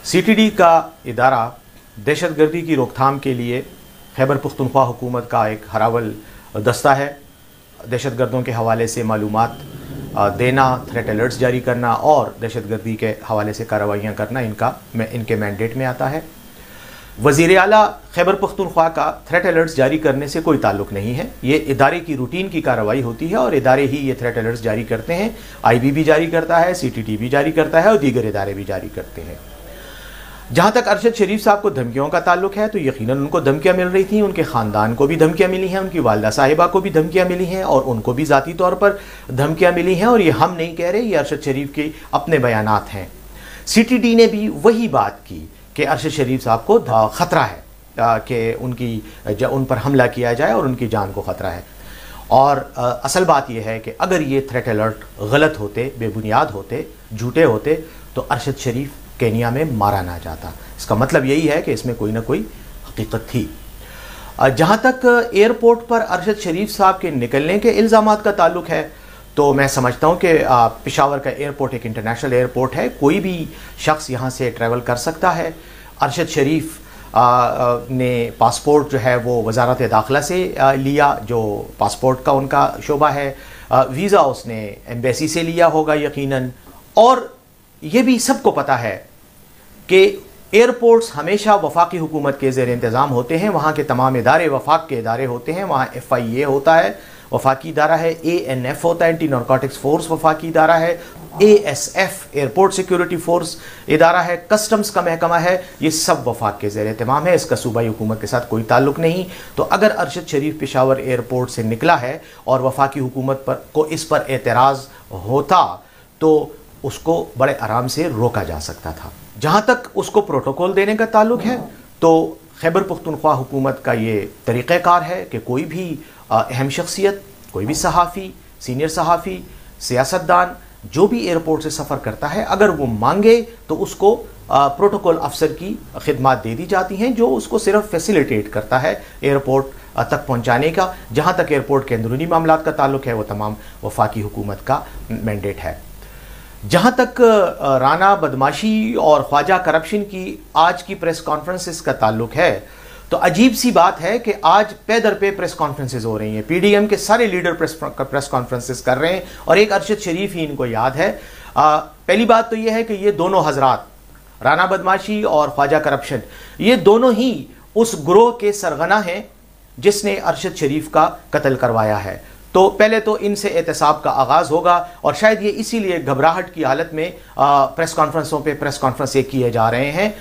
CTD का इदारा दहशत गर्दी की रोकथाम के लिए खैबर पख्तूनख्वा हुकूमत का एक हरावल दस्ता है। दहशत गर्दों के हवाले से मालूमात देना, थ्रेट अलर्ट्स जारी करना और दहशत गर्दी के हवाले से कार्रवाइयाँ करना इनके मैंडेट में आता है। वज़ीर आला खैबर पख्तूनख्वा का थ्रेट अलर्ट्स जारी करने से कोई ताल्लुक़ नहीं है। ये इदारे की रूटीन की कार्रवाई होती है और इदारे ही ये थ्रेट अलर्ट्स जारी करते हैं। IB भी जारी करता है, CTD भी जारी करता है और दीगर इदारे भी जारी करते हैं। जहाँ तक अरशद शरीफ साहब को धमकियों का ताल्लुक है तो यकीनन उनको धमकियाँ मिल रही थी, उनके ख़ानदान को भी धमकियाँ मिली हैं, उनकी वालदा साहिबा को भी धमकियाँ मिली हैं और उनको भी ज़ाती तौर पर धमकियाँ मिली हैं। और ये हम नहीं कह रहे, ये अरशद शरीफ के अपने बयानात हैं। CTD ने भी वही बात की कि अरशद शरीफ साहब को ख़तरा है कि उन पर हमला किया जाए और उनकी जान को ख़तरा है। और असल बात यह है कि अगर ये थ्रेट अलर्ट गलत होते, बेबुनियाद होते, झूठे होते तो अरशद शरीफ केनिया में मारा ना जाता। इसका मतलब यही है कि इसमें कोई ना कोई हकीकत थी। जहाँ तक एयरपोर्ट पर अरशद शरीफ साहब के निकलने के इल्ज़ामात का ताल्लुक है तो मैं समझता हूँ कि पेशावर का एयरपोर्ट एक इंटरनेशनल एयरपोर्ट है, कोई भी शख्स यहाँ से ट्रैवल कर सकता है। अरशद शरीफ ने पासपोर्ट जो है वो वजारत दाखिला से लिया, जो पासपोर्ट का उनका शोबा है। वीज़ा उसने एम्बेसी से लिया होगा यकीनन। और ये भी सबको पता है कि एयरपोर्ट्स हमेशा वफाकी हुकूमत के ज़ेर इंतज़ाम होते हैं। वहाँ के तमाम इदारे वफाक के इदारे होते हैं। वहाँ FIA होता है, वफाकी इदारा है, ANF होता है, एंटी नारकोटिक्स फोर्स वफाकी इदारा है, ASF एयरपोर्ट सिक्योरिटी फोर्स इदारा है, कस्टम्स का महकमा है। ये सब वफाक के ज़ेर इंतज़ाम है, इसका सूबाई हुकूमत के साथ कोई ताल्लुक़ नहीं। तो अगर अरशद शरीफ पेशावर एयरपोर्ट से निकला है और वफाकी हुकूमत को इस पर एतराज़ होता तो उसको बड़े आराम से रोका जा सकता था। जहाँ तक उसको प्रोटोकॉल देने का ताल्लुक है तो खैबर पख्तूनख्वा हुकूमत का ये तरीक़ाकार है कि कोई भी अहम शख्सियत, कोई भी सहाफ़ी, सीनियर सहाफ़ी, सियासतदान जो भी एयरपोर्ट से सफ़र करता है, अगर वो मांगे तो उसको प्रोटोकॉल अफसर की खिदमात दे दी जाती हैं, जो उसको सिर्फ फैसिलिटेट करता है एयरपोर्ट तक पहुँचाने का। जहाँ तक एयरपोर्ट के अंदरूनी मामलात का ताल्लुक है वो तमाम वफाकी हुकूमत का मैंडेट है। जहाँ तक राना बदमाशी और ख्वाजा करप्शन की आज की प्रेस कॉन्फ्रेंसेस का ताल्लुक है तो अजीब सी बात है कि आज पे दर पे प्रेस कॉन्फ्रेंसेस हो रही हैं। PDM के सारे लीडर प्रेस कॉन्फ्रेंसेस कर रहे हैं और एक अरशद शरीफ ही इनको याद है। पहली बात तो ये है कि ये दोनों हजरात, राना बदमाशी और ख्वाजा करप्शन, ये दोनों ही उस ग्रोह के सरगना हैं जिसने अरशद शरीफ का कत्ल करवाया है। तो पहले तो इनसे एहतसाब का आगाज़ होगा और शायद ये इसीलिए घबराहट की हालत में प्रेस कॉन्फ्रेंसों पे प्रेस कॉन्फ्रेंस किए जा रहे हैं।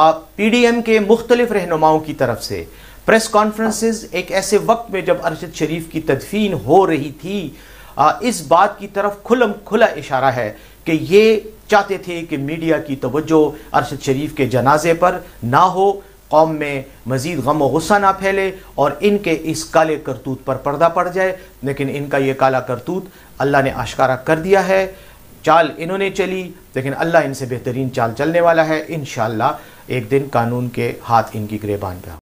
PDM के मुख्तलिफ रहनुमाओं की तरफ से प्रेस कॉन्फ्रेंसेस एक ऐसे वक्त में जब अरशद शरीफ की तदफीन हो रही थी, इस बात की तरफ खुल्म खुला इशारा है कि ये चाहते थे कि मीडिया की तवज्जो अरशद शरीफ के जनाजे पर ना हो, कौम में मज़ीद गम और गुस्सा ना फैले और इनके इस काले करतूत पर पर्दा पड़ जाए। लेकिन इनका ये काला करतूत अल्लाह ने आश्कारा कर दिया है। चाल इन्होंने चली लेकिन अल्लाह इनसे बेहतरीन चाल चलने वाला है। इंशाअल्लाह एक दिन कानून के हाथ इनकी गिरेबान पे